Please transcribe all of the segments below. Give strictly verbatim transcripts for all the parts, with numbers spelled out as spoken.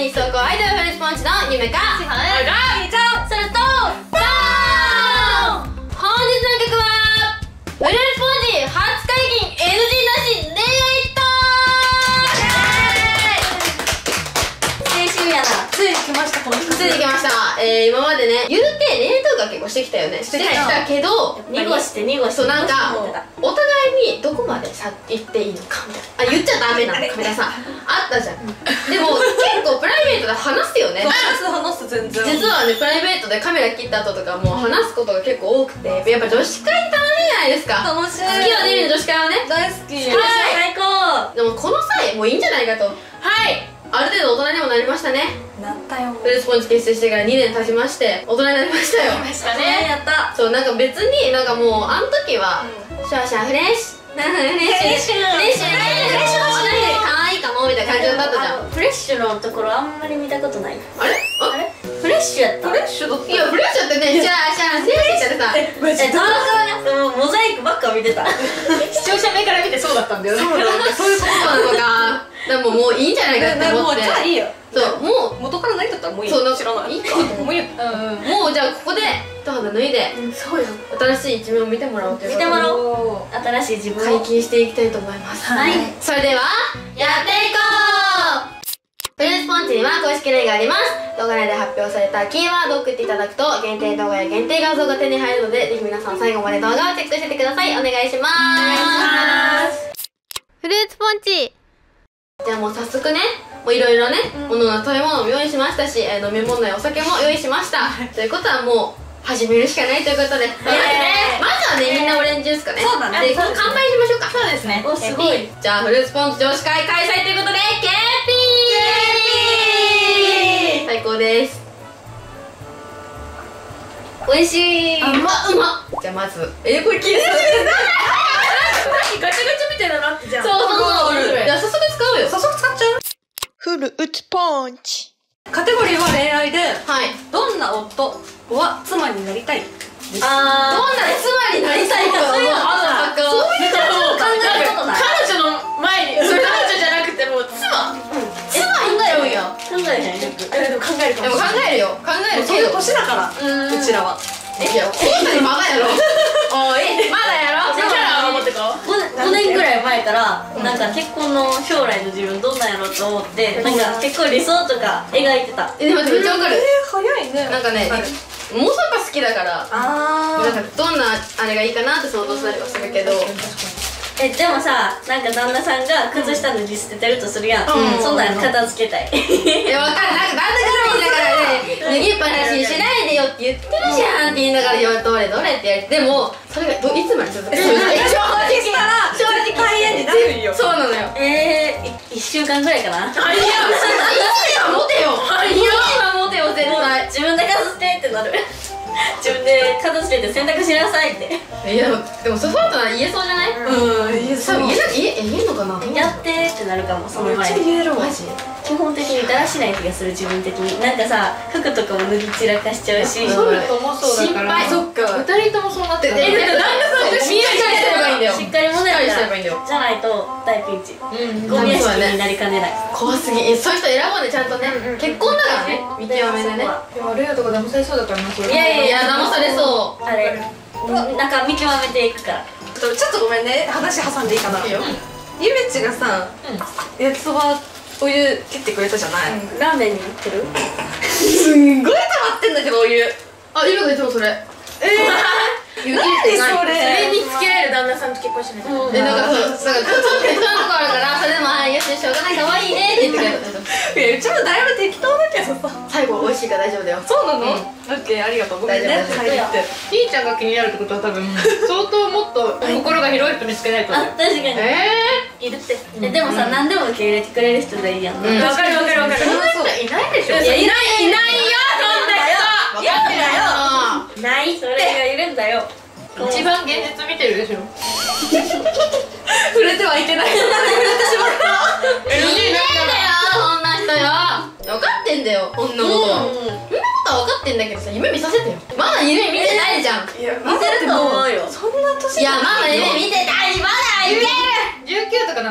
日走行アイドルフルーツポンチの夢かあがみーちゃんそれとドーン。本日の曲はフルーツポンチ初解禁 エヌジー なし恋愛トー青春やな。ついに来ましたこの曲。 ついに来ました。えー、今までね言うて恋愛トークは結構してきたよね。してきたけど濁して濁して。 そうなんかお互いにどこまでさ言っていいのかみたいな、あ言っちゃダメなのかみたいなさあったじゃん。でも結構プライベートで話すよね。 話す話す全然。 実はねプライベートでカメラ切った後とかもう話すことが結構多くて、やっぱ女子会楽しいじゃないですか。 楽しい。 好きよね、女子会はね。 大好き。 最高。でもこの際もういいんじゃないかと。はい、ある程度大人にもなりましたね。 なったよ。 フルーツポンチ結成してからにねん経ちまして大人になりましたよ。 ましたね。やった。 そうなんか別になんかもうあの時はシャーシャーフレッシュフレッシュフレッシュフレッシュのしないで可愛いかもみたいな感じだったじゃん。 フレッシュのところあんまり見たことない。 あれあれフレッシュやった。 フレッシュだった。 いやフレッシュってねシャーシャーフレッシュってさえ、動画もうモザイクばっか見てた。 視聴者目から見てそうだったんだよね。 そうなんかそういうことなのか。でももういいんじゃないかって思って。 もうじゃあいいよ。 そうもう元からないんだったらもういい。 そう知らない。 いいかもういいよ。 もうじゃあここで一肌脱いでそうよ。 新しい一面を見てもらおうということで見てもらおう。 新しい自分解を。 禁していきたいと思います。 はい。 それではやっていこう。フルーツポンチには公式 ライン があります。動画内で発表されたキーワードを送っていただくと限定動画や限定画像が手に入るので、ぜひ皆さん最後まで動画をチェックしててください。お願いします。フルーツポンチ、じゃあもう早速ね、もういろいろね、ものの食べ物も用意しましたし、えー飲み物やお酒も用意しました。ということはもう始めるしかないということで、まずねまずはねみんなオレンジジュースかね。 そうだね。 で乾杯しましょうか。 そうですね。 お、すごい。 じゃあフルーツポンチ女子会開催ということでケーピー最高です。 美味しい。 あうまうま。じゃあまずえー、これキース何ガチャガチャみたいなのあってじゃん。 そうそうそう。じゃあ早速使うよ。 早速使っちゃう。 フルーツポンチ。 カテゴリーは恋愛で、 はい。 どんな夫は妻になりたいです。 あどんな妻になりたいかそういうのあるの。そういうの考えたことない。 彼女の前に、それ彼女じゃなくてもう妻。 妻いいんだよ。いや考えへんよく。 えでも考えるかでももしれない。 考えるよ。考えるそういうけど。 年だから、うちらは。 いやこの人にまだやろ。おいまだやろ。 うちらは思ってか。 ごねんぐらい前からなんか結婚の将来の自分どんなんやろうと思ってなんか結構理想とか描いてた。 えでもめっちゃわかる。 早いね。 なんかね妄想やっぱ好きだからあなんかどんなあれがいいかなって想像したりはするけど。 えでもさなんか旦那さんが靴下脱ぎ捨ててるとするやん。 うんそんなん片付けたい。 いやわかる。なんか旦那からだからね脱ぎっぱなしにしないでよって言ってるじゃんって言いながら「いやどれどれ」って言われて、でもそれがどいつまで続くか。正直正直大変になるよ。 そうなのよ。 えー、いっしゅうかんぐらいかな。 いやいや持てよ。いや持てよ絶もう対。 自分で片付けってなる。自分で片付けて洗濯しなさいって。 いやでもでもそうだったら言えそうじゃない？ うん、いや、 多分言えな言え言えんのかな。 やってってなるかも。その前に言えるわ。 マジ？ 基本的にだらしない気がする。自分的になんかさ服とかも脱ぎ散らかしちゃうし。 そういうともそうだから。 心配。そっか。二人ともそうなってる。えだって旦那さんがしっかりすればいいんだよ。 しっかりもねしっかりすればいいんだよ。 じゃないと大ピンチ。 うんゴミ屋敷になりかねない。 怖すぎ。えそういう人選ぼうねちゃんとね。結婚だからね見極めでね。 でもレイヤとか騙されそうだからなそれ。 いやいやいや騙されそう。 あれなんか見極めていくから。 ちょっとごめんね、話挟んでいいかな。 いいよ。 ゆめちがさ、焼きそばお湯切ってくれたじゃない。 ラーメンに塗ってる？ すんごい溜まってんだけどお湯。 あ今がいつもそれ。 ええ。 湯切ってない。 それ。 それに付き合える旦那さんと結婚しないと。 えなんかそうなんかちょっと適当なとこあるからそれでもあよししょうがない可愛いねって言ってくれた。 いやうちもだいぶ適当だけどさ。 最後美味しいから大丈夫だよ。 そうなの？オッケーありがとう。ごめんね。 大丈夫入って。 ひーちゃんが気になるってことは多分相当もっと心が広い人見つけないと。 あ確かに。 えいるって。えでもさ何でも受け入れてくれる人がいいやん。 うんわかるわかるわかる。 そんな人いないでしょ。 いやいないいないよそんな人。 いや分かってるよ。 ないそれがいるんだよ。 一番現実見てるでしょ。 触れてはいけない。触れてしまった。 いねえんだよそんな人よ。分かってんだよこんなことは。そんなことは分かってんだけどさ夢見させてよ。まだ夢見てないじゃん。 いや見てると思うよ。 そんな年。 いやまだ夢見てない。まだいける。 じゅうきゅうとかなら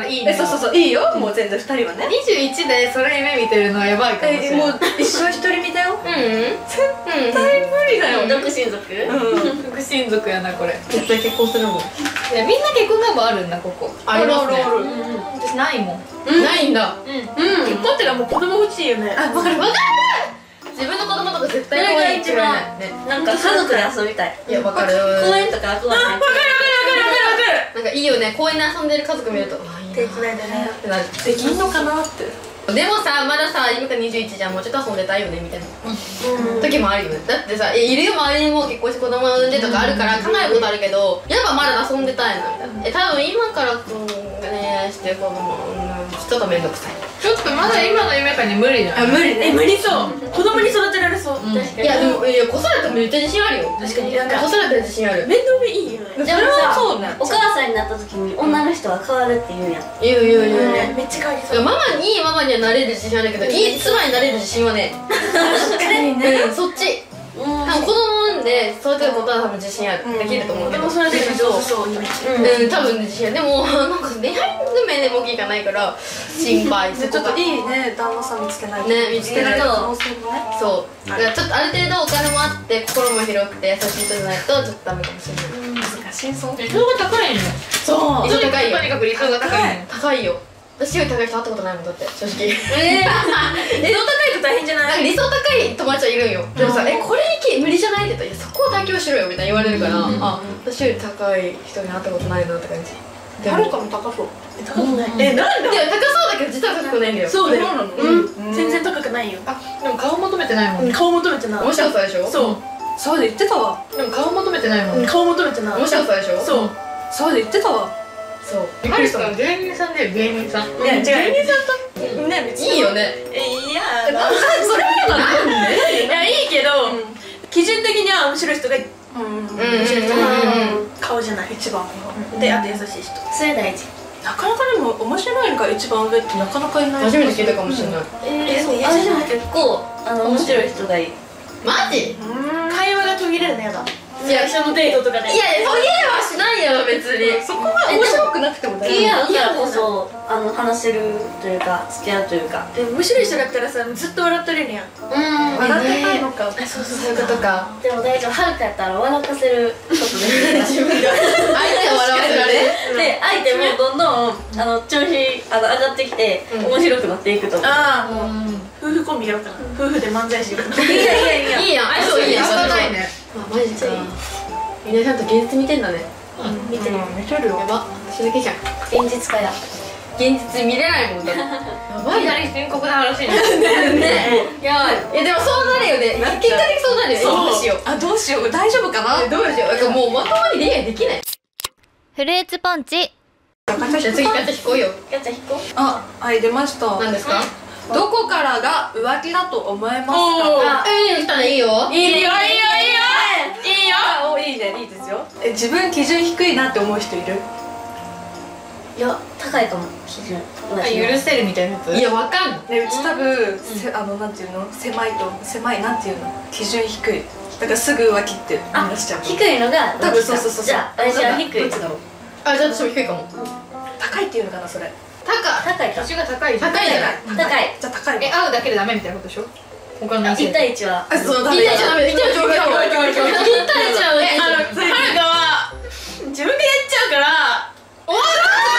いいね。 え、そうそうそう、いいよ、もう全然ふたりはね。 にじゅういちでそれ夢見てるのはやばいかもしれえ、 ない。 もう一生一人見たよ。 うんうん絶対無理だよ。 独身族うん。 福親族やなこれ。 絶対結婚するもん。 いやみんな結婚願望あるんだここ。 ありますねあるある私ないもん。 ないんだ。 うん。 うん。 結婚ってのはもう子供欲しいよね。 あ、わかる。 自分の子供とか絶対それ可愛いが一番ね。 なんか家族で遊びたい。 いやわかる。 公園とか憧れない。 なんかいいよね、公園で遊んでる家族見ると、あ、いいな手つないでね。 ってなる。 できんのかなって。 でもさ、まださ、今からにじゅういちじゃん、もうちょっと遊んでたいよねみたいな時もあるよね。だってさ、いるよ周りにもう結婚して子供産んでとかあるから考えることあるけど、やっぱまだ遊んでたいなみたいな。え、多分今からうん恋愛して子供産む人がめんどくさい。 ちょっとまだ今の夢からに無理だ。 あ、無理え、 ね。 無理そう。子供に育てられそう。 うん。 確かに。 いやでも、いや子育てめっちゃ自信あるよ。 確かになんか子育て自信ある。 面倒見いいよね。 でもそれはさ、 そうね。 お母さんになった時に女の人は変わるって言うやん。 言う言う言うね、 ね。 めっちゃ変わりそう。 いやママにいいママにはなれる自信あるけど、いい妻になれる自信はね。 確かにね。 うん、そっち。多分子供産んで育てることは多分自信ある。できると思うけど。 でもそれで上手そうにめっちゃ。 うん、多分ね自信ある。でもなんか恋愛の面でも大きいがないから心配。 で、ちょっといいね、旦那さん見つけないと。 ね見つけないと可能性もね。 そう。だからちょっとある程度お金もあって心も広くて優しい人じゃないとちょっとダメかもしれない。 難しいそう。 理想が高いね。 そう。 理想高いよとにかく理想が高いね。 高いよ。私より高い人会ったことないもんだって正直。 えー、理想高いと大変じゃない？ なんか理想高い友達はいるんよ。でもさ、えこれいけ無理じゃないって言ったら、いやそこを妥協しろよみたいな言われるから、あ私より高い人に会ったことないなって感じ。でもはるかも高そう。 高くない。 え、なんだ。 でも高そうだけど実は高くないんだよ。 そうだよ。 そうなのうん。全然高くないよ。 あ、でも顔求めてないもんね。 顔求めてない。 面白さでしょ。 そう。 そうで言ってたわ。 でも顔求めてないもんね。 顔求めてない。 面白さでしょ。 そう。 そうで言ってたわ。 そう。 ハリさん芸人さんで芸人さん。 ね、違う。芸人さんとね、別に。 いいよね。 え、いや、 なんでそれはなんで？ いや、いいけど、基準的には面白い人がいい。 うん。 うんうんうんうん。 顔じゃない。 一番。 で、あと優しい人。 それ大事。 なかなかでも面白いのが一番上ってなかなかいない。 初めて聞いたかもしれない。 え、そう、 私も結構あの面白い人がいい。 マジ？ 会話が途切れるのやだ。 いや最初のデートとかで。 いやいや途切れはしないよ別に。 そこは面白くなくても大いや丈夫。 だからこそあの話せるというか付き合うというか。 でも面白い人だったらさ、ずっと笑ってれるやん。 うん。 笑ってたいのか。 そうそうそういうことか。 でも大丈夫。はるかやったら笑かせることできる。 自分が相手を笑わせられる。 で相手もどんどんあの調子あの上がってきて面白くなっていくと思う。 ああ、夫婦コンビやろうかな。夫婦で漫才師やろうかな。 いやいやいや。 いいやん。相性いいやん。 仕方ないね。 あマジか。みんなちゃんと現実見てんだね。 見てる。 見てるよ。 やば。私だけじゃん。 現実家や。 現実見れないもんだ。やばいな。 いきなり深刻な話に。 ね。やばい。いやでもそうなるよね。結果的にそうなるよね。どうしよう。 あ、どうしよう。大丈夫かな。 どうしよう。なんかもうまともに恋愛できない。 フルーツポンチ。 じゃあ次ガチャ引こうよ。 やっちゃん引こう。 あ、はい出ました。 何ですか？ どこからが浮気だと思いますか。 あ、いいの来たね。いいよ。 いいよ、いいよ、いいよ。いいよ。 あ、おいいね、いいですよ。え、自分基準低いなって思う人いる？ いや高いかも基準。 許せるみたいなやつ。 いやわかんない。 ね、うち多分、せあのなんていうの、狭いと狭いなんていうの、基準低い。だからすぐ浮気って言い出しちゃう。 低いのが多分そうそうそうそう。 じゃあ私は低い。 どっちだろう。 あ、じゃあ私も低いかも。 高いっていうのかなそれ。 高高いか。 年が高いじゃん。 高いじゃない。 高い。 じゃあ高いわ。 え、会うだけでダメみたいなことでしょ。他の一対一は。 あ、そうダメ。 一対一はダメ。一対一はダメ。一対一はダメ。 え、あの、はるかは自分でやっちゃうから。 おー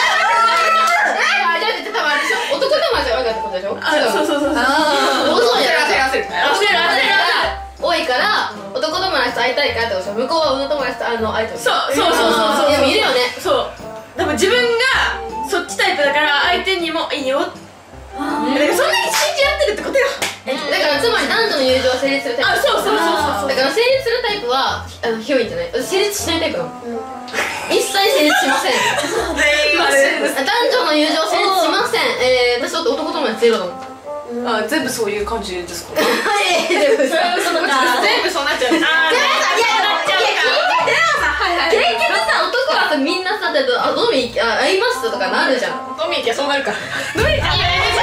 あ、じゃあじゃあ多分あれでしょ。男友達が多いからってことでしょ。 あ、そうそうそうそう。 あ、そうじゃない。 焦る焦る。 焦る焦る多いから男友達と会いたいからってことでしょ。向こうは女友達と会うの会いたい。 そうそうそうそうそう。 いやいるよね。 そう。でも自分がそっちタイプだから相手にもいいよ。だからそんなに信じ合ってるってことよ。 だからつまり男女の友情を成立するタイプ。 あ、そうそうそうそう。 だから成立するタイプはあの広いんじゃない。成立しないタイプなの。一切成立しません。 全員あれです。 男女の友情成立しません。えー、私だって男友達ゼロだもん。 あ、全部そういう感じですか。 はい、でもさ、 そういうことか。 全部そうなっちゃう。あー、 いや、なっちゃうか。結局さ、男はさ、みんなさ、だと、あ、飲み、あ、会いましたとかなるじゃん。 飲み行きゃそうなるか。 飲み、いや、いや、いや、いや、い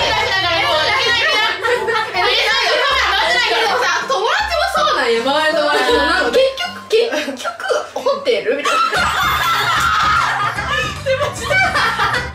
や、いや、いや、いや、いや、いや、いや、でもさ、友達もそうなんよ、周りの周りの、なんか、結局、結局、掘ってるみたいな。みんな二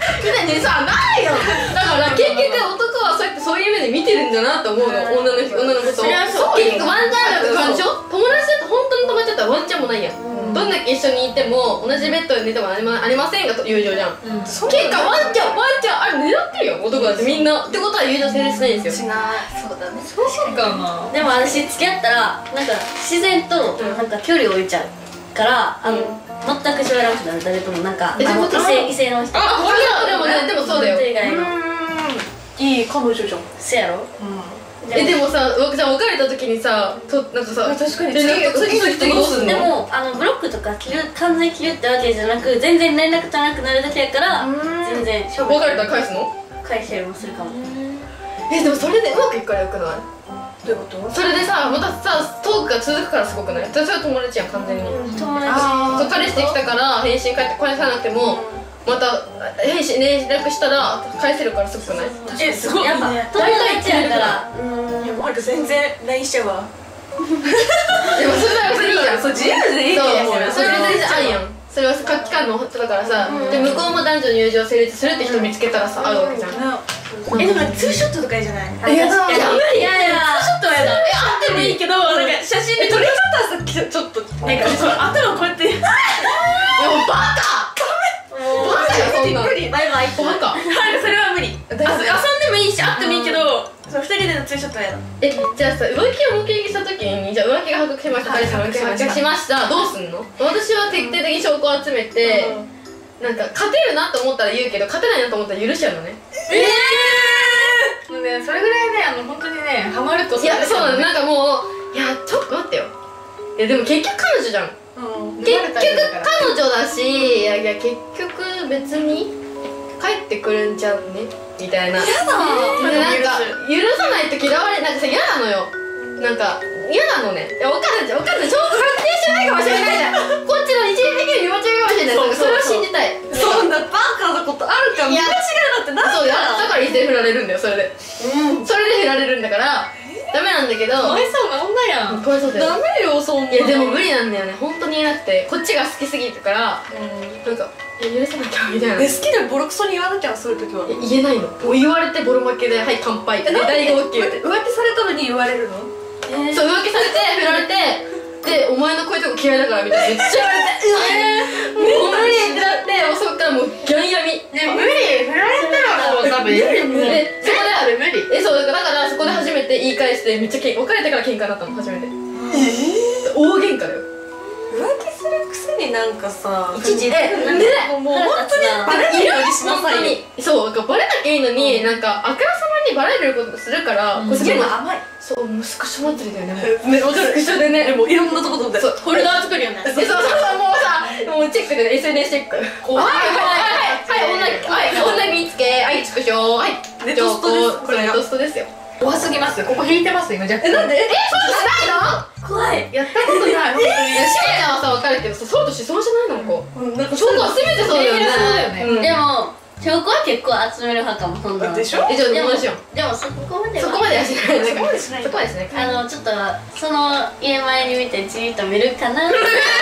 えさないよ。だから結局男はそうやってそういう目で見てるんだなと思うの、女の人女のことを。 そりゃそう結局ワンチャンだと感情、友達だと本当に友達だったらワンチャンもないやん。どんだけ一緒にいても同じベッドで寝てもありまありませんがと友情じゃん。結果ワンチャンワンチャンあれ狙ってるよ男だってみんな。ってことは友情成立しないんですよ。 しないそうだねそうかな。 でも私付き合ったらなんか自然となんか距離を置いちゃうからあの全く喋らなくなる誰ともなんかえあの異どういうこと性異性の人あ、これはでもねでもそうだよ。 以外のいい彼女じゃんせやろえでもさ、じゃあ別れた時にさ、となんかさ、 確かに連絡とか次の人どうすんの？ でもあのブロックとか切る完全に切るってわけじゃなく全然連絡取らなくなるだけやから全然別れたら返すの？ 返したりもするかも。 えでもそれでうまくいくからよくない？ どういうことそれでさ、またさ、トークが続くからすごくない？それは友達やん完全に。 友達そう彼氏できたから返信返って返さなくてもまた返信連絡したら返せるからすごくない？ えすごいやっぱね友達やからうんいやなんか全然 ライン しちゃうわでもそれは別にいいじゃん。 そう自由でいいと思うよそれは全然ありやん。それは価値観のことだからさ、で向こうも男女の友情成立するって人見つけたらさ、合うわけじゃん。 えでもツーショットとかいいじゃないいや確かにいやいやちょっとやだえあってもいいけどなんか写真で撮り方はさちょっとなんかそう頭こうやってでもバカバカよそんなの。 無理バイバイバカ。 はいそれは無理あ遊んでもいいし会ってもいいけどそう二人でのツーショットはやだえ、じゃあさ、浮気を目撃した時に、じゃあ浮気が発覚しました、彼氏の浮気が発覚しました、どうすんの？私は徹底的に証拠を集めて、なんか勝てるなと思ったら言うけど勝てないなと思ったら許しちゃうのね。 えもうね、それぐらいね、あの本当にね、ハマるといや、そうなの、 ね。 なんかもう、いや、ちょっと待ってよ。いや、でも結局彼女じゃん。 うん結局彼女だし、いやいや、結局別に帰ってくるんちゃうねみたいな。 やだでなんか許さないと嫌われなんかさ嫌なのよ。なんか嫌なのね。いや分かるじゃん分かる証拠確定してないかもしれないじゃん。こっちの一時的に見間違いかもしれない。なんかそれを信じたい。 そんなバカなことあるか見間違いだってなんそうやだから異性振られるんだよそれで。 うんそれで振られるんだからダメなんだけど。 かわいそうな女やん。 かわいそうだよ。 ダメよそんないやでも無理なんだよね本当に言えなくてこっちが好きすぎるからなんかいや許さなきゃみたいな。 え好きでボロクソに言わなきゃそういう時はえ言えないの。もう言われてボロ負けではい乾杯で大号泣。 浮気されたのに言われるのそう浮気されて振られてでお前のこういうとこ嫌いだからみたいなめっちゃ言われてうわもう無理ってなってもうそっからもうギャン闇ね、無理。振られたらもう多分。 でそこで無理。 えそうだからだからそこで初めて言い返してめっちゃけん別れてから喧嘩になったの初めて大喧嘩だよ。 浮気するくせになんかさ一時えねもう本当にバレないようにしなさいよそうなんかバレなきゃいいのになんかあからさまにバレることするからこっちも甘いそうもうスクショ祭りだよねもうねわかるスクショでねもういろんなところでそうフォルダー作るよねえそうそうそうもうさもうチェックでね エスエヌエス チェック怖いはいはいはいはい女はい女見つけはいスクショはいネトストですこれネトストですよ。 怖すぎます。ここ引いてます今若干。 えなんでえそうしないの？ 怖いやったことない。本当に。 いやしーちゃんはさ分かるけどさそうとしそうじゃないのこううんなんか証拠は全てそうだよね。 そうだよねうんでも証拠は結構集める派かもそんなのでしょえじゃあでも同じよ。 でもそこまではそこまではしない。 そこまでしないそこまでしない。 あのちょっとその家前に見てじーっと見るかな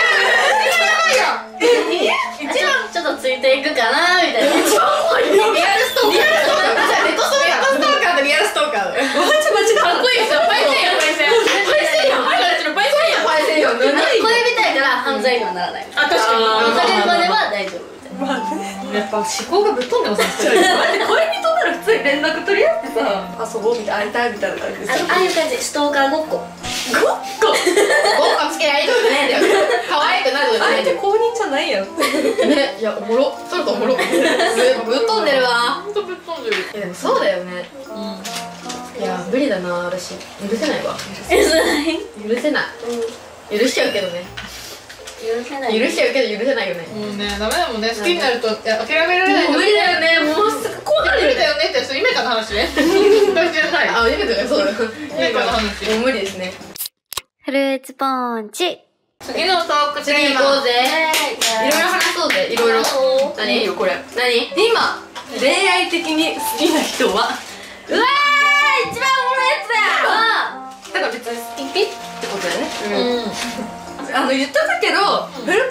ちょちょっとついていくかなみたいな一番怖いリアルストーカー。リアルストーカーじゃあネトストーカーとリアルストーカーだよ。 マジマジかっこいいパイセンやんパイセンパイセンやん。 パイセンパイセンやんパイセンよ。 これみたいから犯罪にはならないあ確かにお金までは大丈夫みたいなまあねやっぱ思考がぶっ飛んでますね。 だって恋人なら普通に連絡取り合ってさ遊ぼうみたいな会いたいみたいな感じであああいう感じストーカーごっこごっこ豪華つけないとかね。可愛くなるとか相ね。 手公認じゃないやんねいやおもろ。それとおもろ。ぶっ飛んでるわ。 本当ぶっ飛んでる。 いやでもそうだよね。いや無理だな私許せないわ。 許せない許せない。許しちゃうけどね。 許せない許しちゃうけど許せないよね。 もうね、ダメだもんね。好きになるといや諦められない。 もう無理だよね。もうすぐ怖くなるよね。 無理だよねってそれ夢かの話ね。私じゃない。 あ、夢とかそうだよ。 夢かの話。 もう無理ですね。 フルーツポンチ。 次のトークテーマ。 次行こうぜ。いろいろ話そうぜ。いろいろ。何？ いいよこれ何？ 今恋愛的に好きな人はうわー一番おもろいやつだよ。 だから別に好きってことだよねうんあの言っとくけどフルポン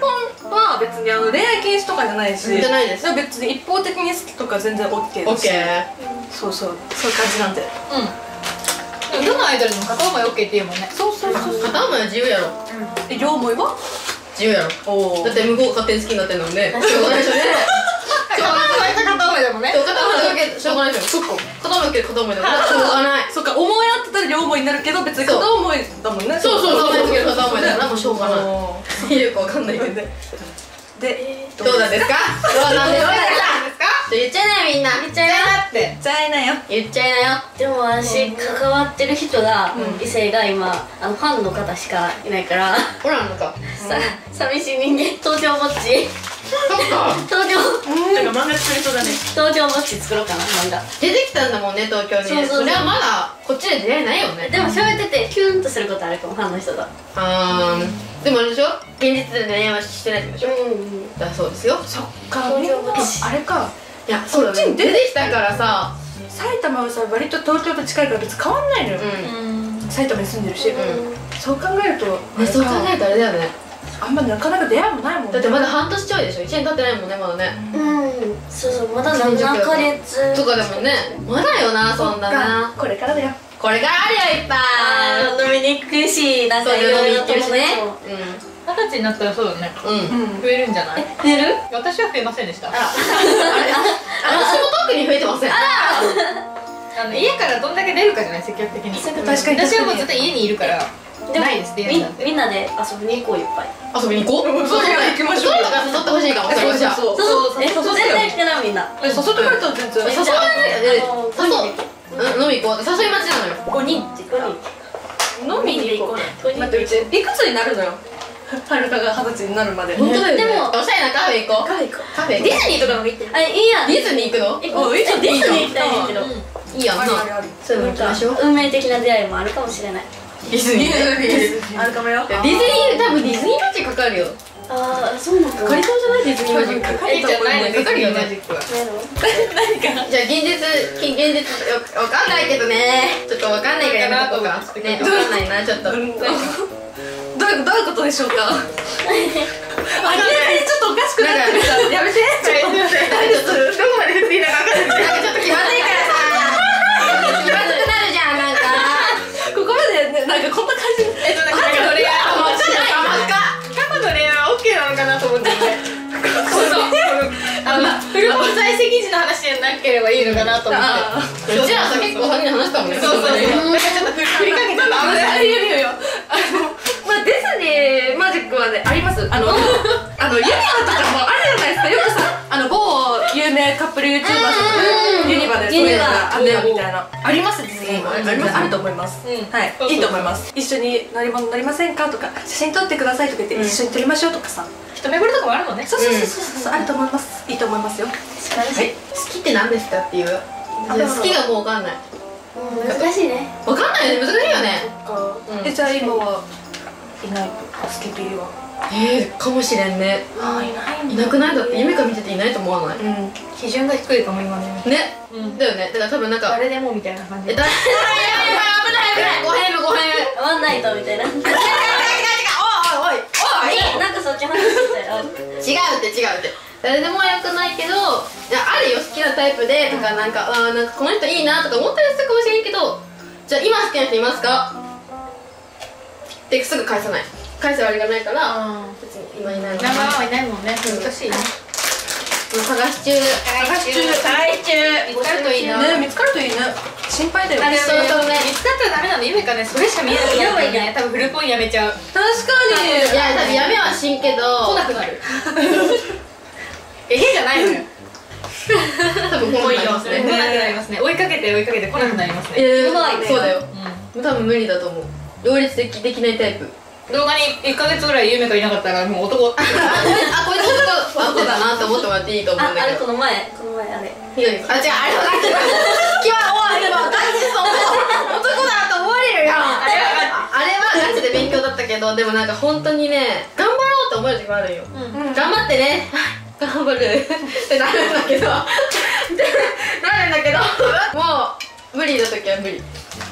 は別にあの恋愛禁止とかじゃないしじゃないですでも別に一方的に好きとか全然 OK だし OK。 そうそうそういう感じなんでうん。でもどのアイドルでも片思い OK って言うもんね。 そうそうそう片思いは自由やろ。 え両思いは自由やろ。 おだって向こうが勝手に好きになってんのにね。しょうがないでしょね。しょうがない。 片思いだもんね。 片思いだけしょうがないでしょ。そっか。片思いだけ片思いだからしょうがない。 そっか思い合ってたら両思いになるけど別に片思いだもんねそうそうそう。片思いだけ片思いだからもうしょうがない。 およくわかんないけど。 ーでどうなんですか？どうなんですか？言っちゃいなよみんな。言っちゃいなって。 じゃあいなよ言っちゃいなよ。 でも私関わってる人が、異性が今あのファンの方しかいないからほらなんか。 さ寂しい人間登場ぼっちそっか。 登場なんか漫画作りそうだね登場ぼっち作ろうかな漫画出てきたんだもんね東京に。 そうそうそうそれはまだこっちで出会いないよね。 でも喋っててキュンとすることあるかもファンの人とあーでもあれでしょ。現実で恋愛はしてないってことでしょ。 うんだそうですよ。 そっかみんなあれかいやそうだね。出てきたからさ。 埼玉はさ割と東京と近いから別に変わんないのよう埼玉に住んでるしん。うん。 そう考えるとねそう考えたらあれだよね。 あんまなかなか出会いもないもんねだってまだ半年ちょいでしょ。一年経ってないもんねまだね。 うんそうそうまだななかげつとかでもねまだよなそんなな。 これからだよこれからあるよいっぱい。 あー飲みに行くしなんかいろいろ友達も二十歳になったらそうだね。 うんうん。 うん増えるんじゃない？ 増える私は増えませんでした。 あれ私も特に増えてません。 あの家からどんだけ出るかじゃない積極的に。 確かに私はもうずっと家にいるから。 でもないですね。 みみんなで遊びに行こうよいっぱい遊びに行こう。そうだ行きましょう。そうだから誘ってほしいかも。それはじゃあ。 そうそうえ誘ってよ絶対来てなみんなえ誘ってくれたら全然誘わないよね。 あの誘う。うん飲み行こう。誘い待ちなのよ。 ごにんってごにん飲みに行こうごにん待ってうちいくつになるのよはるかが二十歳になるまで本当だよね。 でもおしゃれなカフェ行こう。 カフェ行こカフェ。ディズニーとかも行って。 あいいやんディズニー行くの？ えこいいじゃんディズニー行きたいねんけどいいやんな。 あるあるあるそういうの行きましょう。 運命的な出会いもあるかもしれないディズニー。 あるかもよディズニー多分ディズニーマジックかかるよ。 ああそうなんかかかりそうじゃないディズニーマジック。 かかると思うないのかかるよねマジックは。 じゃあ現実現実わかんないけどね。ちょっとわかんないからやめとこうか。ねわかんないなちょっと。 うんどうどういうどういうことでしょうかあ、明らかにちょっとおかしくなってるじゃんやめてすいません。 ちょっとどこまで振っていいのか分かんない。なんかちょっと気まずいからさ。気まずくなるじゃんなんか。 ここまでねなんかこんな感じえっとなんか過去の恋愛あもうちょっと過去の恋愛は OK なのかなと思ってて。そうそう。あの古本在籍時の話じゃなければいいのかなと思って。 うちらさ結構さんにん話したもんね。 そうそうそう。なんかちょっと振りかけたら危ない。 いやいやいやあのまあディズニーマジックはねありますあのあのユニバとかもあるじゃないですかよくさあの某有名カップル YouTuber さんユニバでそういうのがあんねやみたいなありますディズニーもありますあると思いますうんはいそうそういいと思います一緒に乗り物乗りませんかとか写真撮ってくださいとか言って一緒に撮りましょうとかさ一目惚れとかもあるもんね。 そうそうそうそうそうあると思いますいいと思いますよはい。好きって何ですかっていう。好きがもう分かんない。 難しいね分かんないよね難しいよね。 えじゃあ今はいないスキピーはえーかもしれんね。 あいないんいなくないだって夢か見てていないと思わない。 うん基準が低いかも今ね。 ね。 うん。 だよね。だから多分なんか。 誰でもみたいな感じ。 えだ。危ない危ない危ない。ごへんめごへんめ。 ワンナイトみたいな違う違う違う違う。おいおいおい。 なんかそっち話してたよ違うって違うって誰でもはよくないけどいやあるよ好きなタイプでとかなんか、あーなんかこの人いいなとか思ったりするかもしれんけどじゃあ今好きな人いますかってすぐ返さない返すあれがないから別に今いないのナンバーワンはいないもんね。難しいね。 探し中探し中探し中。見つかるといいな。 ね見つかるといいね心配だよあれそうそうね見つかったらダメなの夢かねそれしか見えないやばいね多分フルポンやめちゃう確かにいや多分やめはしんけど来なくなるえへじゃないのよ多分来なくなりますね来なくなりますね追いかけて追いかけて来なくなりますねえーうまいねそうだよう多分無理だと思う両立的できないタイプん動画にいっかげつぐらい夢がいなかったらもう男あこいつ男だなって思ってもらっていいと思うんだけどああれこの前この前あれ緑あ、違う、あれはガチだ今日は、でもガチでそう男だと思われるよあれはあれはガチで勉強だったけどでもなんか本当にね頑張ろうって思える時もあるようん頑張ってね頑張るってなるんだけどなるんだけどもう無理な時は無理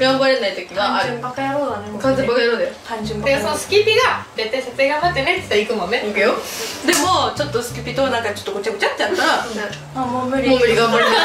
頑張れない時がある。 単純バカ野郎だね。 完全バカ野郎だよ。 単純バカ野郎でその。スキピが絶対撮影頑張ってねって言ったら行くもんね。 いくよ。 でもちょっとスキピとなんかちょっとごちゃごちゃってやったら、あもう無理。 もう無理頑張れない。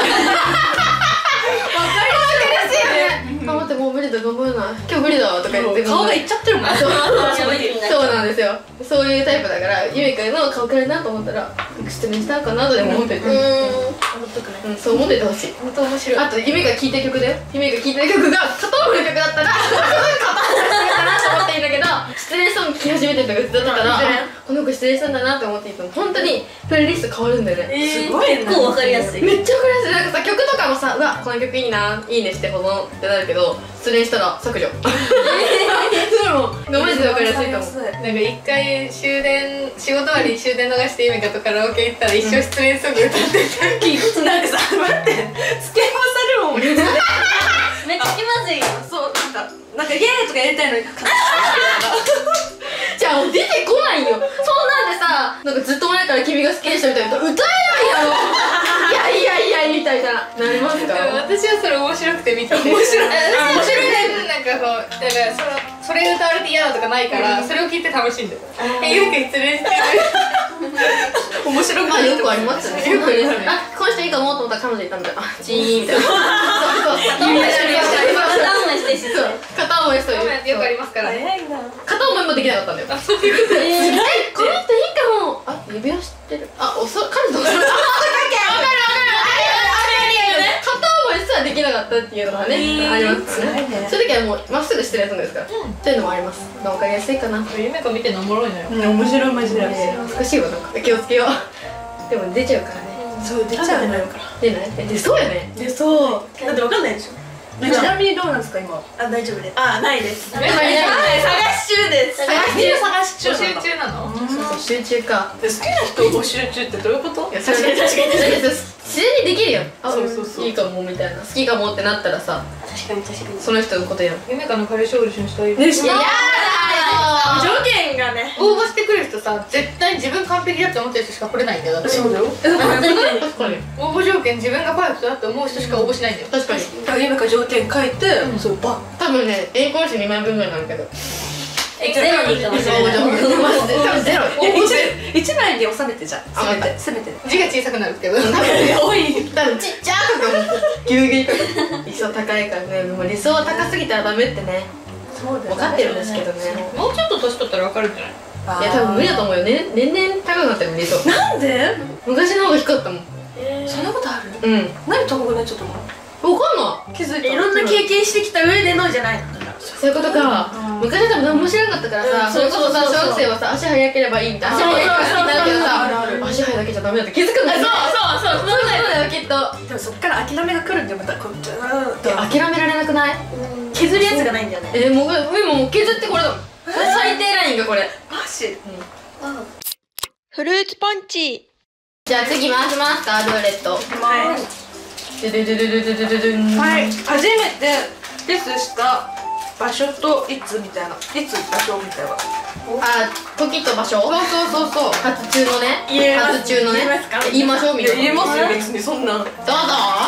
あ、待ってもう無理だ頑張れない今日無理だわとか言って顔がいっちゃってるもん。 そうそうなんですよ。そういうタイプだからゆみくんの顔変えるなと思ったら失恋したかなとでも思ってて、うん、そう思っててほしい。 本当面白い。 あとゆみが聴いた曲だよ。ゆみが聴いた曲が片思いの曲だったら片思いかなと思っていいんだけど失恋ソング聴き始めてるとかだったからこの子失恋したんだなと思っていても本当にプレイリスト変わるんだよね。 すごいね。 結構わかりやすい。 めっちゃわかりやすい。なんかさ曲とかもさうわこの曲いいないいねして保存ってなるけど失恋したら削除。そうマジでわかりやすいかも。 なんか一回終電仕事終わりに終電逃してゆみかとカラオケ行ったら一生失恋ソング歌ってた。 なんかさ待ってつけまされるもん。 めっちゃ気まずいよ。 そうなんかなんかイエーイとかやりたいのに。 じゃあ出てこないよ。そんなんでさなんかずっと前から君が好きでしたみたいな歌えないやろ。いやいやいやみたいななりますか。 私はそれ面白くて見てて面白い面白いね。なんかそうだからそのそれ歌われて嫌だとかないからそれを聞いて楽しんでる。えゆみか失恋してる。 面白くまあない。 よくありますよね。よくありますね。あこの人いいかもと思ったら彼女いたんだよ。あチーンみたいな。そうそう片思いしてる片思いしてしそう片思いしてる。 よくありますからね。 早いな。 片思いもできなかったんだよ。あそういうこと。えこの人いいかも。あ指輪知ってる。あおそ彼女。あわかるわかるわかるわかる。片思いすらできなかったっていうのがねありますね。そういう時はもうまっすぐ失恋するんですから。というのもあります。わかりやすいかな。 ゆみか見てるのおもろいのよ。 面白いマジで。 難しいわなんか気をつけよう。でも出ちゃうからね。 そう出ちゃうね。 出ない？え出そうやね。 でそうだってわかんないでしょ。ちなみにどうなんですか今。 あ大丈夫です。あないです。 探し探し中です。 探し中募集中なの？ 集中か。 好きな人を募集中ってどういうこと？ 確かに確かに確かに自然にできるやん。あそうそうそういいかもみたいな好きかもってなったらさ確かに確かに。 その人のことやん。 ゆみかの彼氏オーディションしたい。 ねしいややだよ。 条件がね応募してくる人さ絶対自分完璧だって思ってる人しか来れないんだよ。だってそうだよ。 確かに応募条件自分がパーフェクトだって思う人しか応募しないんだよ。 確かに。 だから今から条件書いて、そうバッ。 多分ね英語詞にまいぶんぐらいなんだけど。 えゼロにいいかもしれない。 マジで多分ゼロ。 一一枚に収めてじゃん。せめてせめて。 字が小さくなるけど。 多い。 多分ちっちゃくかもギュウギュウか理想高いからね。でも理想は高すぎたらダメってねそうだよ。 分かってるんですけどね。 もうちょっと年取ったらわかるんじゃない？ いや多分無理だと思うよね。年々高くなってる理想。 なんで？ 昔の方が低かったもん。 そんなことある？ うん何高くなっちゃったの？ 分かんない。 気づいた。 いろんな経験してきた上でのじゃないの。 そういうことか。昔は多分何も知らなかったからさ、それこそさ小学生はさ足速ければいいみたいな。足速いから好きになるけどさ足速いだけじゃダメだって気づくんだよね。 そうそうそうそうだよきっと。 でもそっから諦めが来るんでまたこうちゃで諦められなくない？ 削るやつがないんだよね。 えもう今もう削ってこれだもん。最低ラインがこれ。 マジ？ フルーツポンチ。 じゃあ次回しますかルーレット。 はい。 ドゥドゥドゥドゥドゥドゥドゥドゥン。 はい。初めてキスした場所といつみたいな。いつ場所みたいな。 あ時と場所。そうそうそうそう。初中のね。 言えます初中のね。 言えますか言いましょうみたいな。 言えますよ別にそんな。 どうぞ。 どうぞ。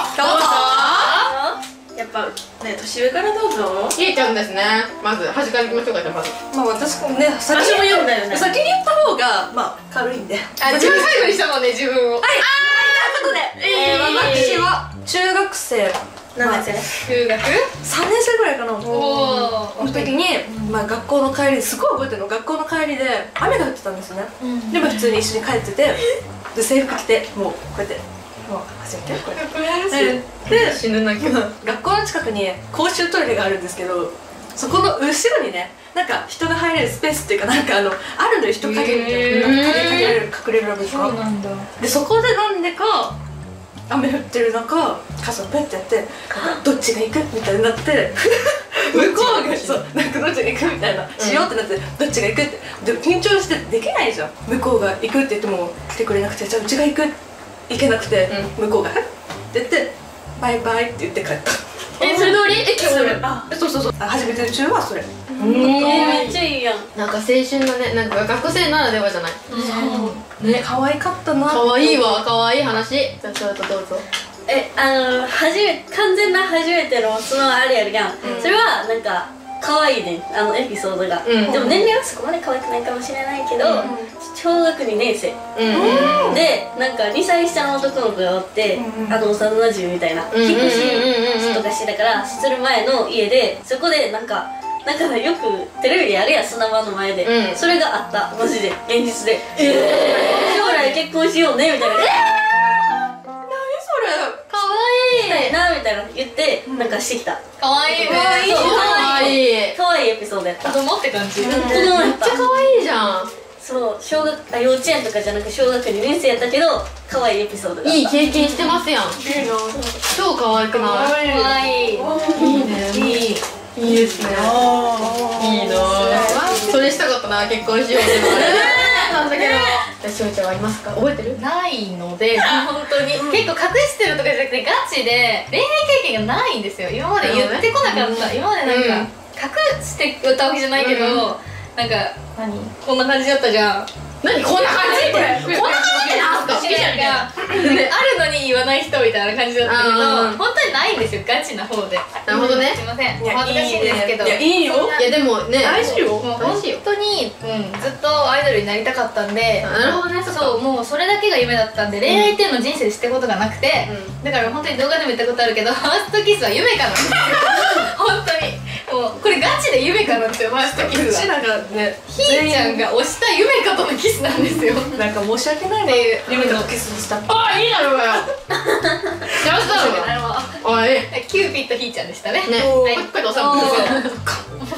やっぱね年上からどうぞ。 ひえちゃんですね。まず端からいきましょうかじゃあまず。 まあ私もね先私も読んだよね。 先に言った方がまあ軽いんで。 あ一番最後にしたもんね自分を。 はい。ということで、えー、私は中学生何年生？ 中学？ さんねん生ぐらいかな。 おお。 の時に、まあ、学校の帰りすごい覚えてるの。学校の帰りで雨が降ってたんですよね、でも普通に一緒に帰っててで制服着てもうこうやってもう始めてこうやってで死ぬなきゃ。 学校の近くに公衆トイレがあるんですけどそこの後ろにねなんか人が入れるスペースっていうかなんかあのあるのよ人影みたいななんか影隠れる隠れるんですか。 なんだ。 でそこでなんでか雨降ってる中傘をペッてやってなんかどっちが行くみたいになって向こうがそうなんかどっちが行くみたいな、しようってなってどっちが行くってでも緊張してできないじゃん。向こうが行くって言っても来てくれなくてじゃあうちが行く行けなくて、向こうが「って言って「バイバイ」って言って帰った。 えそれ通り？えそれあそうそうそう初めての中はそれ。 えめっちゃいいやん。 なんか青春のねなんか学生ならではじゃない。 ね可愛かったな。 可愛いわ可愛い話。じゃあそれとどうぞ。 えあの初め完全な初めてのそのあれやるやん、それはなんか可愛いねあのエピソードが、でも年齢はそこまで可愛くないかもしれないけど、小学にねん生でなんかにさい下の男の子がおって、あの幼なじみみたいな引っ越しとかしてたからする前の家で、そこでなんかなんかよくテレビでやるやん砂場の前で、それがあったマジで現実で、将来結婚しようねみたいな、したいなみたいな言ってなんかしてきた。 かわいいね。 かわいい可愛いエピソードやった。 子供って感じ。 子供やった。 めっちゃかわいいじゃん。 そう小学あ幼稚園とかじゃなく小学にねん生やったけど可愛いエピソードがあった。 いい経験してますやん。超かわいくない？ かわいい。 いいね。いい。いいですね。いいな。それしたかったな、結婚しようってのあれなんだけど。しおちゃんはありますか？覚えてる？ ないので本当に結構隠してるとかじゃなくてガチで恋愛経験がないんですよ。今まで言ってこなかった。今までなんか隠して歌うわけじゃないけど、なんか何こんな感じだったじゃん。 何こんな感じ？これこんな感じなんすか？ なんかあるのに言わない人みたいな感じだったけど、本当にないんですよガチな方で。 なるほどね。 すいません。お恥ずかしいんですけど。 いやいいよ。 いやでもね、 大事よ。 もう本当にずっとアイドルになりたかったんで。 なるほどね。 そうもうそれだけが夢だったんで、恋愛っていうのを人生で知ったことがなくて、だから本当に動画でも言ったことあるけど、ファーストキスは夢かなんですよ。本当にもうこれガチで夢かなんですよ。ファーストキスは。 うちらがね、 ひーちゃんが推した夢かとのキスなんですよ。 なんか申し訳ないっていう夢とキスした。 ああいいだろうがよ。知らせだろうが。おい。 キューピッドひーちゃんでしたね。 ね。 はいこれどうさん分ですよ。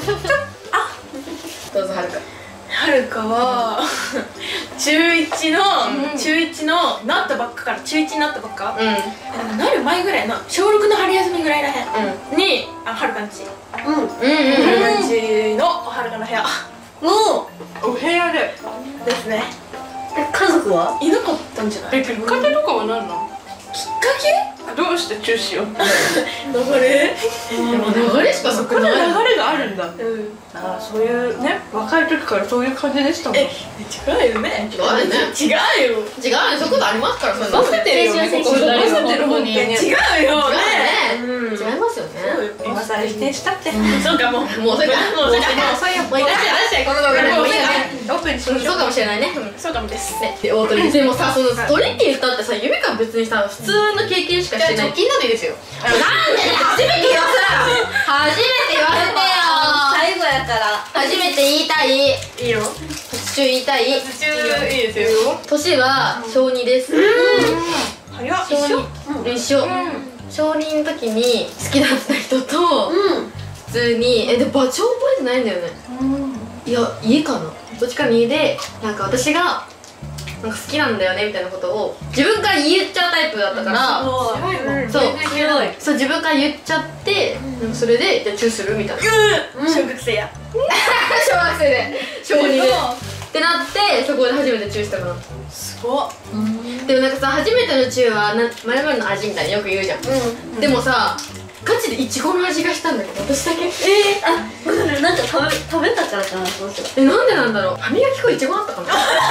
どうぞはるか。 はるかは中いちの中いちのなったばっかから中いちになったばっか、 うん。 なる前ぐらいの小ろくの春休みぐらいらへんにあはるかんちうんうんうんはるかんちのはるかの部屋もお部屋でですねうえ家族はいなかったんじゃない？ え、きっかけとかは何なの？ きっかけどうして中止よ流れでも流れしかそここれない。 流れがあるんだ。 うんああそういうね若い時からそういう感じでしたもん。 え違うよね違うよね。 違うよ違うよ、そういうことありますから、それ乗せてるよね、 青春ここ青春乗せてる本に。 違うよね。 違うね。違いますよね。 今さら否定したってそうかもうもうそれか、もうそれか、もうそれよ。もういらっしゃい、いらっしゃい、この動画でもういいよね。 オープンにしましょう。 そうかもしれないね。 そうかもですね、で、大鳥。でもさ、その鳥って言ったってさ、夢か別にさ、普通の経験しかしてない。 直近なんでいいですよ。 なんでね、初めて言わせた初めて言わせてよ。 最後やから初めて言いたい。 いいよ。 途中言いたい。 途中いいですよ。 年は小にです。 早っ。 小二。一緒。小にの時に好きだった人とうん普通に、え、でも場所覚えてないんだよね。いや、家かな、どっちかの家でなんか私がなんか好きなんだよねみたいなことを自分から言っちゃうタイプだったから、そう強いそう自分から言っちゃって、うんそれでじゃあチューするみたいな。 小学生や。 小学生で小にでってなってそこで初めてチューしたかな。 すごっ。 でもなんかさ、初めてのチューはなまるまるの味みたいによく言うじゃん。でもさ、ガチでイチゴの味がしたんだけど私だけ。ええあわかるなんか食べ食べたからかなその人がえ、なんでなんだろう。歯磨き粉イチゴあったかな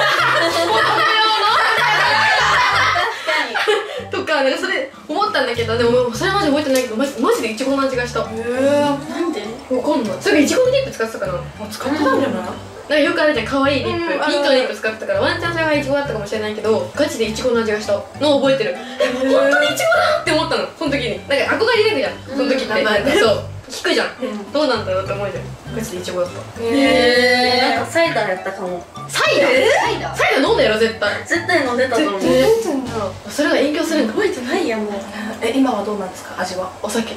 とか、なんかそれ思ったんだけど、でもそれマジ覚えてないけど、マジマジでイチゴの味がした。 ええ。なんで？ わかんない。それイチゴのリップ使ってたかな。 もう使ってたんじゃない？ なんかよくあるじゃん、可愛いリップ、 うんピンクのリップ使ってたからワンチャンそれがイチゴだったかもしれないけど、ガチでイチゴの味がしたのを覚えてる。え、本当にイチゴだって思ったの、その時に。なんか憧れ出るじゃん、その時って。 うんなんかそう聞くじゃん、どうなんだろうって思うじゃん。ガチでイチゴだった。 えなんかサイダーやったかもサイダーサイダーサイダー飲んだやろ絶対。 絶対飲んでたと思うそれが影響するんだ。 覚えてないやんもうえ今はどうなんですか味は？ お酒。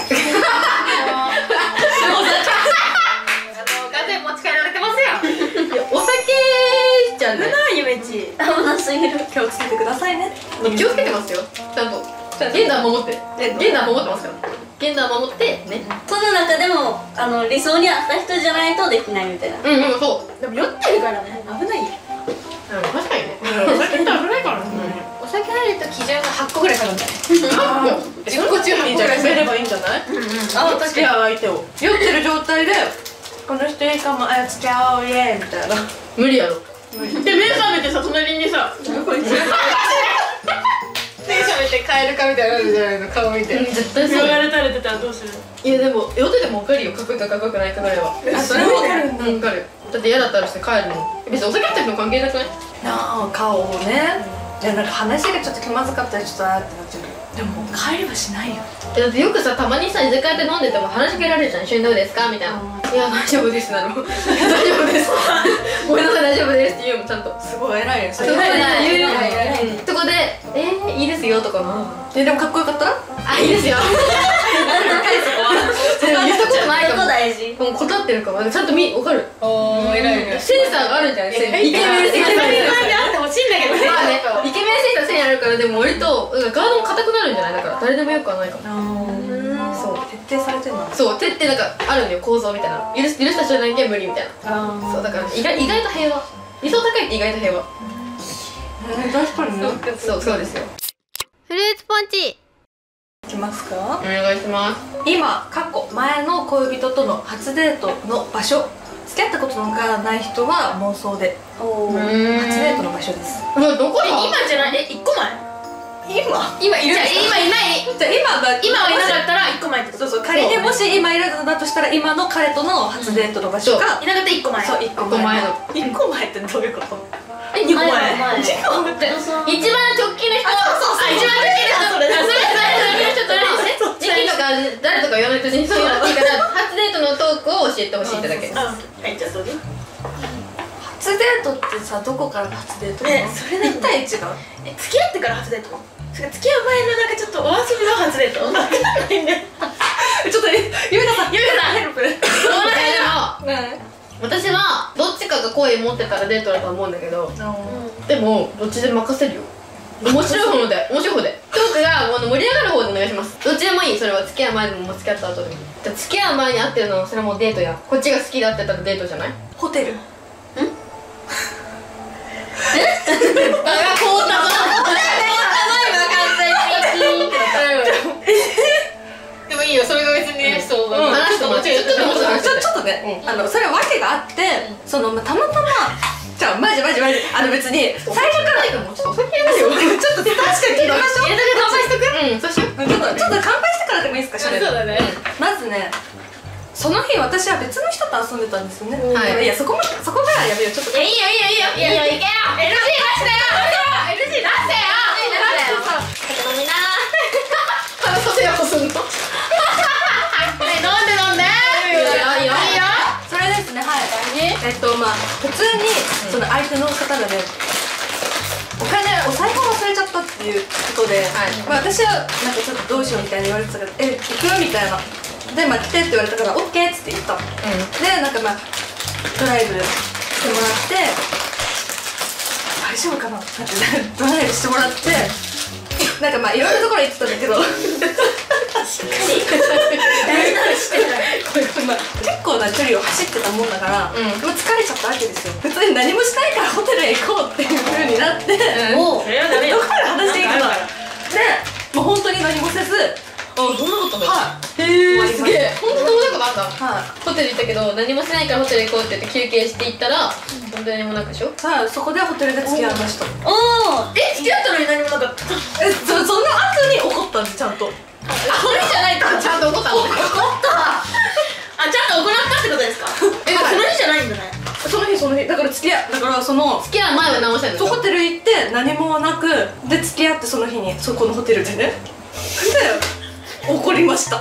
ガゼ持ち帰られてますやん。 いや、お酒じゃない。 ゆめち。 危なすぎる気をつけてくださいね。 気をつけてますよ、ちゃんと。現代守って現代守ってますから。現代守ってね。 その中でもあの理想に合った人じゃないとできないみたいなうんうん、そうでも酔ってるからね危ないよ。 うん、確かにね。 お酒って危ないからね。 お酒入ると基準がはっこぐらいかかるんだね。 じゅっこ中はっこぐらい決めればいいんじゃない？ あ、確付き合う相手を酔ってる状態でこの人いいかも、あ、付き合おうイエーイみたいな。 無理やろ。 で目覚めてさ隣にさこいつテンションめて帰るかみたいなのあるじゃないの、顔見て。 絶対そう。 言われたら出たらどうする？ いやでも予定でも分かるよ、かっこいいかかっこよくないかぐらいは。 あ、それも分かるんだ。 分かる。だって嫌だったらして帰るの。別にお酒入ってるの関係なくない？ なあ、顔をね。いや、なんか話がちょっと気まずかったらちょっとあーってなっちゃう。でも帰ればしないよ。 だってよくさ、たまにさ、居酒屋で飲んでても話しかけられるじゃん。一緒にどうですかみたいな。いや、大丈夫ですなの。大丈夫です。ごめんなさい、大丈夫ですって言うもん、ちゃんと。 すごい偉いよ。そそうれ言うよ。 偉い。 そこで、えー、いいですよとかな。 え、でもかっこよかったら？ あ、いいですよ。言ったことないかも。 大事。 もう断ってるかも。ちゃんと見、わかる。 おー、偉い偉い。 センサーがあるじゃん。イケメンイケメンセンサー。 であってほしいんだけどね。 まあね、イケメンセンサーせんあるから、でも割とガードも硬くなるんじゃない？だから誰でもよくはないかも。そう徹底されてるの。 そう、手ってなんかあるんだよ、構造みたいな。許す許した人じゃなきゃ無理みたいな。そうだから意外意外と平和。理想高いって意外と平和。 確かにね。 そうそうですよ。 フルーツポンチ。 いきますか。 お願いします。 今、過去前の恋人との初デートの場所。付き合ったことがない人は妄想で。 おー。 初デートの場所です。 うわ、どこだ？ 今じゃない、え、一個前？ 今。 今いる？ じゃあ今いない。 じゃあ今だ。 今はいなかったら一個前ってこと？ そうそう。仮にもし今いるのだとしたら今の彼との初デートの場所か。 いなかったら一個前。 そう、一個一個前の。 一個前ってどういうこと？ え、二個前。 前。 一番直近の人。あ、一番直近の人。それそれそれちょっとね。時期とか誰とか言わないと別にそういうのいいから初デートのトークを教えてほしいってだけ。 はい、じゃあどうぞ。 初デートってさ、どこから初デート？ え、それなの？ 一対一が？ え、付き合ってから初デート？それ付き合う前のなんかちょっとお遊びの初デート？わかんないね。 ちょっとゆうなさん、ゆうなさんヘルプ。 そうだよ。でも私はどっちかが好意持ってたらデートだと思うんだけど、でもどっちでも任せるよ。面白い方で、面白い方でトークがあの盛り上がる方でお願いします。どっちでもいい。それは付き合う前でも付き合った後でも。付き合う前に会ってるのはそれもデートや。こっちが好きだってたらデートじゃない？ ホテル。 でもいいよ、それが別にね、そうだ。 話してもらって。ちょっとでもちょちょっとね、あのそれは訳があって、そのたまたまじゃあマジマジマジあの別に最初からちょっとお酒やめよ。ちょっと確かに聞いてみましょう。 乾杯しとく？うん、そうしよう。 ちょっとちょっと乾杯してからでもいいですか？ そうだね。 まずね、その日私は別の人と遊んでたんですよね。 はい。 いやそこもそこからやめよう。ちょっと。 いや、いいよいいよいいよいいよ、いけよ。エルジー 出してよ。エルジー 出してよ。 酒飲みなー。話させようとすんの？ ね、飲んで飲んで。 いいよいいよ。 それですね、はい。えっとまあ普通にその相手の方がね、お金お財布を忘れちゃったっていうことで、まあ私はなんかちょっとどうしようみたいに言われてたから、え行くみたいな。でまあ来てって言われたからオッケーっつって言ったの。でなんかまあドライブしてもらって大丈夫かなってドライブしてもらってなんかまあいろんなところ行ってたんだけど。しっかり大事なの知ってた。まあ結構な距離を走ってたもんだから、もう疲れちゃったわけですよ。普通に何もしないからホテルへ行こうっていう風になって、 おー。 それはダメよ。 どこから話していくの？で、もう本当に何もせず、 あ、そんなことない。 はへえ、すげえ。本当にどういうことあったの？ い、はい、 ホテル行ったけど何もしないからホテル行こうって言って休憩して行ったら本当に何もなくでしょ？ さあそこでホテルで付き合いました。 おー。 え、付き合ったのに何もなかった。 え、そその後に怒ったんですちゃんと。 それじゃないからちゃんと怒ったのね。 怒った。あ、ちゃんと行ったってことですか？え、その日じゃないんだね。 その日その日だから付き合いだからその付き合う前は直してんの？ そうホテル行って何もなくで付き合ってその日にそこのホテルでね。で怒りました。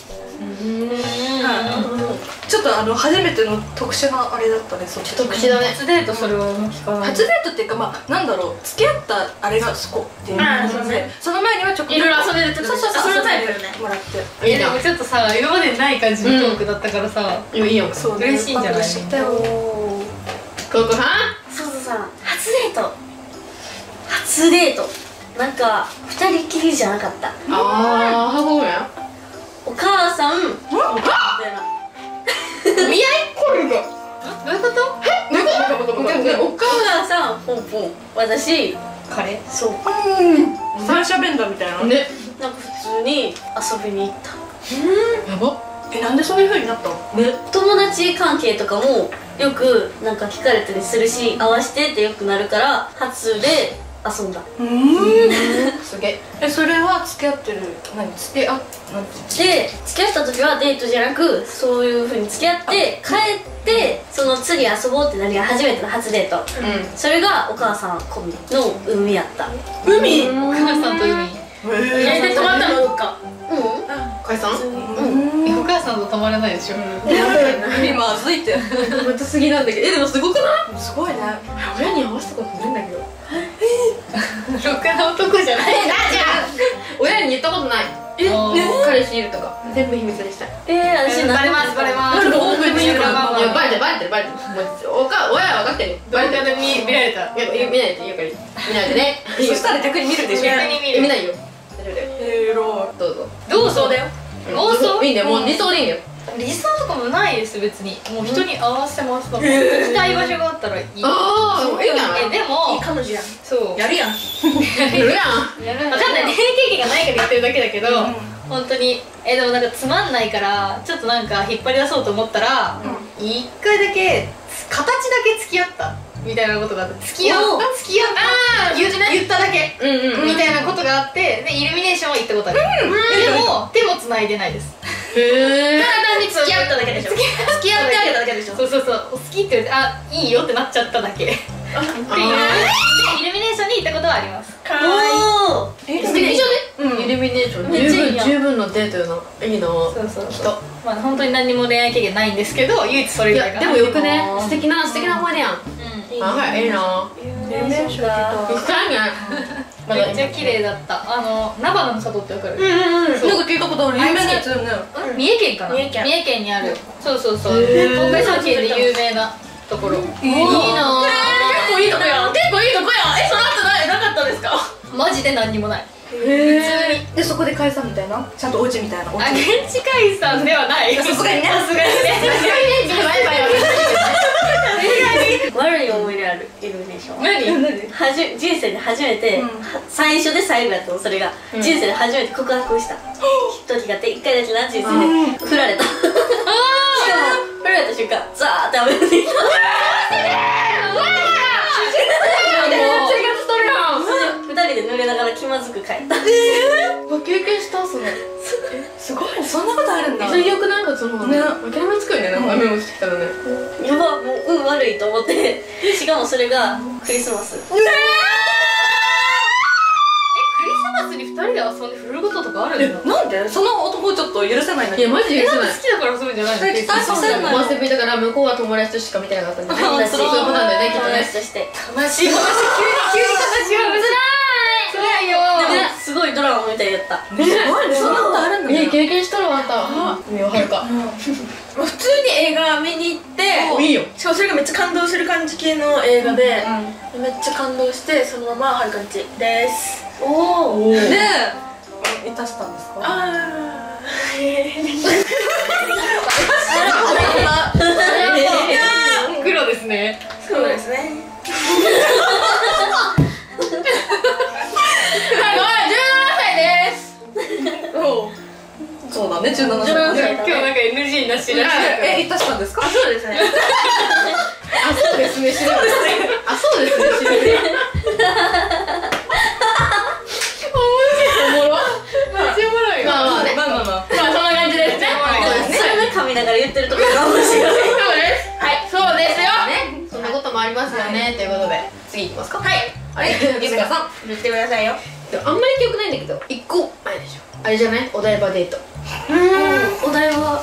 ちょっとあの初めての特殊なあれだったね。そう特殊だね。 初デートそれは聞かない。 初デートっていうかまあなんだろう付き合ったあれがそこっていうあー感じで、 そうねその前にはちょこちょこいろいろ遊んでるってこと？ そうそうそうそのタイプよね。 もらっていいな。 でもちょっとさ、今までない感じのトークだったからさ、 いいよ。 そう嬉しいんじゃない？ 知ったよ。 おー。 ココさん？ そうそうさ、初デート初デートなんか二人きりじゃなかった。 ああ、ハゴや。 お母さんみたいな。 見合いこれが。どういうこと？え？どういうこと？おお母さんポンポン、私彼そう三者弁当みたいな。 ね。 なんか普通に遊びに行った。 やば。 え、なんでそういう風になったの？ ね。 友達関係とかもよくなんか聞かれたりするし、合わせてってよくなるから初で遊んだ。 すげえ。 え、それは付き合ってる、何、付き合っなんてで付き合った時はデートじゃなくそういうふうに付き合って帰ってその次遊ぼうってなりが初めての初デート、それがお母さん込みの海やった。 海。 お母さんと海。 えで泊まったのどっか。 解散？ え、お母さんと泊まれないでしょ。 海まずいって。 またすぎなんだけど、えでもすごくない？ すごいね。 親に合わせたことないんだけど。 ろくな男じゃない。 親に言ったことない。 え、 彼氏いるとか全部秘密にしたい。 えー、私バレますバレます。 なんかオープンに言うからバレいやバレてるバレてるバレてる。もうおか親は分かってるよ。バレてる。 で見見られた。 いや見ないで言うから見ないでね。 そしたら逆に見るでしょ。 逆に見る。 見ないよ。大丈夫だよ。 えろどうぞ。 どうそうだよ。妄想？ いいんだよ。もう理想でいいんだよ。 理想とかもないです別に。もう人に合わせます。行きたい場所があったらいい。 ああ、いいじゃん。 えでも彼女やん。 そうやるやん。 やるやん。 わかんない、恋愛経験がないから言ってるだけだけど、本当にえでもなんかつまんないからちょっとなんか引っ張り出そうと思ったら一回だけ形だけ付き合ったみたいなことがあって付き合った付き合った言言っただけうんうん。 みたいなことがあってでイルミネーションは行ったことある。でも手も繋いでないです。 へえ。 ただ単に付き合っただけでしょ。付き合ってあげただけでしょ。そうそうそう好きって言ってあいいよってなっちゃっただけっていう。イルミネーションに行ったことはあります。 おおえ、 素敵じゃね？イルミネーションめっちゃいいやん十分十分のデートよな。いいな。 そうそうそう。まあ本当に何にも恋愛経験ないんですけど唯一それいぐらいかな。 やでもよくね。素敵な素敵な思い出やん。 うんあはいいいな。 イルミネーションだ。 行きたいね。 めっちゃ綺麗だった。あの菜花の里ってわかる？ うんうんうん。なんか聞いたことある。有名なやつよね。 三重県かな？ 三重県三重県にある。そうそうそう。 へー東海商品で有名なところ。 いいな。 結構いいとこやん。結構いいとこやん。え、その後ないなかったですか？ マジで何にもない。 へえ。でそこで解散みたいな。ちゃんとお家みたいな。おあ、 家。 現地解散ではない。 さすがにね。 さすがにね。 バイバイは悪い思い出あるイルミネーション。 何？ はじ人生で初めて、 うんは最初で最後やったのそれが、人生で初めて告白した時があって一回だけな人生で振られた。しかも振られた瞬間ザーって雨降ってきた。ふたりで濡れながら気まずく帰った。 経験したそれ。 すごい。そんなことあるんだ。 最悪なんかそのね諦めつくよね。なんか雨落ちてきたらね。 やばもう運悪いと思って、しかもそれがクリスマス。 え、クリスマスに二人で遊んで振ることとかあるんだ。 なんで？その男ちょっと許せないんだけど。 いやマジで許せない。 好きだから遊ぶんじゃないの？ え期待させない回せびだから向こうは友達としか見てなかったんだよね。そういうことなんだよねきっと友ね。 達として悲しい話。急に急に話が辛い。辛いよ。 でもすごいドラマみたいだった。 すごいね。そんなことあるんだね。 え経験したらあんた。みよはるか。 普通に映画見に行って、 いいよ。 しかもそれがめっちゃ感動する感じ系の映画で、めっちゃ感動してそのままはるかんちです。 おお。 で、いたしたんですか？ あ黒ですね。 ー、そうですね。 そうだね、じゅうななじゅうななさい。 今日なんか エヌジー なしらしいから。 え、いたしたんですか？ そうですね。 あそうですね。そうですね。あそうですね。おもろ。 めっちゃおもろいよ。 まあまあね。 まあまあまあ。 まあそんな感じですね。 それで噛みながら言ってるところが面白い。 そうです。はい、そうですよ。ね、そんなこともありますよね。ということで、次いきますか。はい。あれ、ゆずかさん。 言ってくださいよ。 あんまり記憶ないんだけど、一個前でしょ。あれじゃない？お台場デート。 お題は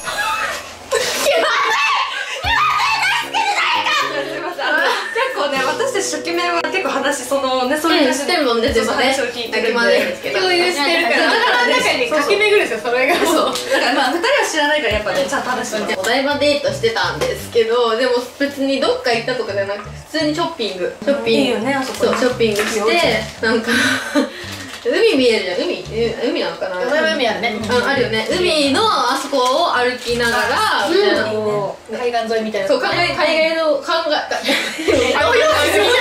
結構ね、私たち初期面は結構話そのね、そういううん、してるもんね、全部ね。 話を聞いてるんまでで。 ですけど。 共有してるから。だから中に駆け巡るんですよ。それが。そう。 だからまあ二人は知らないからやっぱね、ちゃんと話してもらう。 お台場デートしてたんですけど、でも別にどっか行ったとかじゃなくて普通にショッピングショッピングいいよねあそこそうショッピングしてなんか海見えるじゃん。海う海なのかな。 お台場海あるね。 ああるよね。海のあそこを歩きながらみたいな。 こう海岸沿いみたいな。 そう、海外海外の考え海岸沿い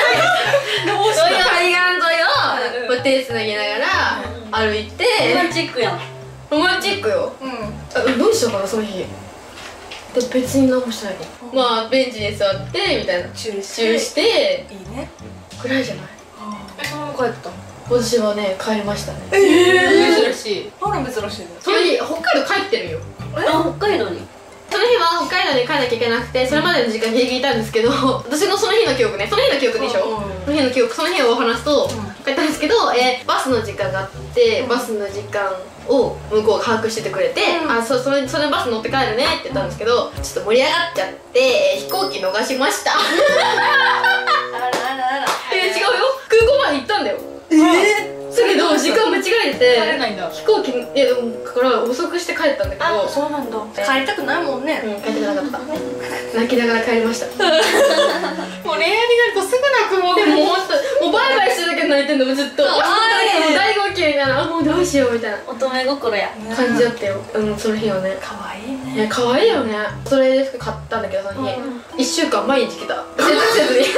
をこう手つなぎながら歩いて。 ロマンチックやん。 ロマンチックよ。 うん。 あ、どうしようかなその日。で別に何もしないの。まあベンチに座ってみたいな。 チューチューしていいね。 くらいじゃない。 帰ったの？ 私はね帰りましたね。 珍しい。 あら珍しいね。 その日北海道帰ってるよ。 あ、北海道にその日は北海道に帰らなきゃいけなくて、それまでの時間ギリギリいたんですけど、私のその日の記憶ね、その日の記憶でしょ、その日の記憶、その日を話すと帰ったんですけど、えーバスの時間があって、バスの時間を向こうが把握しててくれて、あ、そそれそのバス乗って帰るねって言ったんですけど、ちょっと盛り上がっちゃって、えー飛行機逃しました。 あらあらあら。 えー、違うよ、空港まで行ったんだよ。えーだけど時間間違えてて、 帰れないんだ。 飛行機、いやでもだから遅くして帰ったんだけど、 そうなんだ。帰りたくないもんね。 うん、帰ってくれなかった。泣きながら帰りました。 もう恋愛になるとすぐ泣くもん。 でも本当もうバイバイしてるだけで泣いてんのもずっと。 あー大号泣みたいな、あ、もうどうしようみたいな乙女心や。 感じだったよ。うん、その日はね。 可愛いね。 ね、可愛いよね。それで服買ったんだけど、その日一週間毎日着た。洗濯せずに。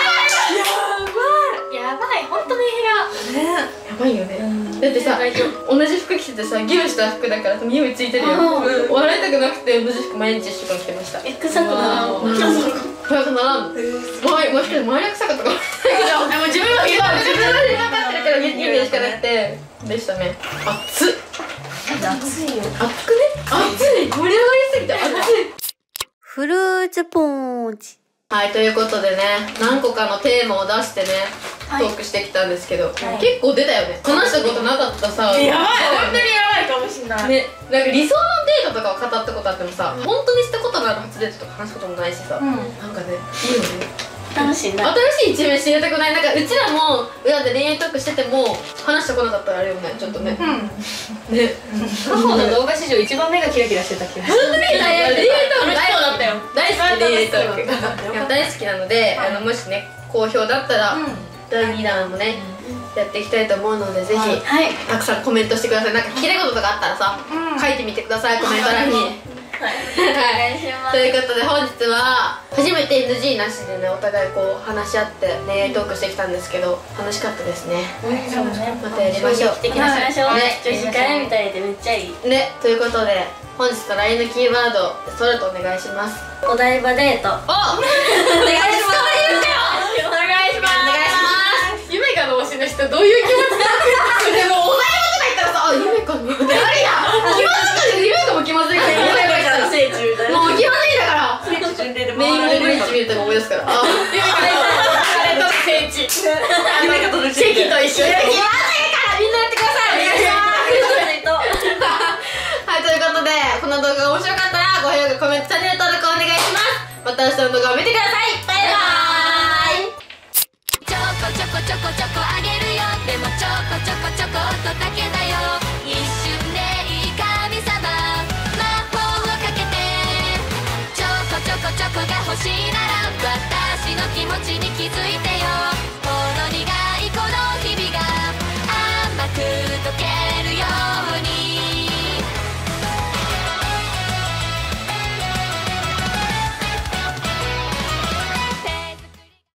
やばい、本当メンヘラ。 ね。 やばいよね。だってさ、同じ服着ててさ、ギブした服だから匂いついてるよ。笑いたくなくて同じ服毎日一週間着てました。 え、臭くなるの？ 臭くならん。前もしかして前臭かったかも。でも自分は自分は自分は分かってるから意味しかなくてでしたね。熱っ。 暑いよ。 熱くね。熱い。盛り上がりすぎて熱い。 フルーツポンチ。 はい、ということでね、何個かのテーマを出してね、トークしてきたんですけど、結構出たよね。話したことなかったさ、 やばい、本当にやばいかもしんない。 ね、なんか理想のデートとかを語ったことあってもさ、本当にしたことのある初デートとか話すこともないしさ、なんかね、いいよね。 楽しいな。 新しい一面知りたくない？なんかうちらも裏で恋愛トークしてても話してこなかったらあれよね、ちょっとね。ね。 過去の動画史上一番目がキラキラしてた気がする。 本当に恋愛トーク大好きだったよ。 大好き恋愛トーク。いや大好きなので、あのもしね好評だったらだいにだんもねやっていきたいと思うので、ぜひはい。 たくさんコメントしてください。なんか聞きたいこととかあったらさ、書いてみてください、コメント欄に。はい、ということで本日は初めて エヌジー なしでね、お互いこう話し合って恋愛トークしてきたんですけど、楽しかったですね。またやりましょう。 的なしましょう。 ね、 女子会みたいでめっちゃいい。 ね、ということで本日の ライン のキーワードソルトお願いします。 お台場デート。 おお願いします。お願いします。お願いします。 夢がの推しの人どういう気持ちでもお台場とか言ったらさ、あ、夢かねってあれや気まずいから夢かも気まずいからお台場行ったら聖地みたいな。 もう気まずいだから聖地巡礼でメインでブリッジ見るとか思い出すから、ああれと聖地夢が届いて席と一緒に気まずいからみんなやってください。お願いしますはい、ということでこの動画が面白かったら高評価、コメント、チャンネル登録お願いします。また明日の動画を見てください。バイバーイ。 ちょこちょこちょこちょこあげるよ。でもちょこちょこちょこっとだけだよ。一瞬でいい神様魔法をかけて。ちょこちょこちょこが欲しいなら私の気持ちに気づいて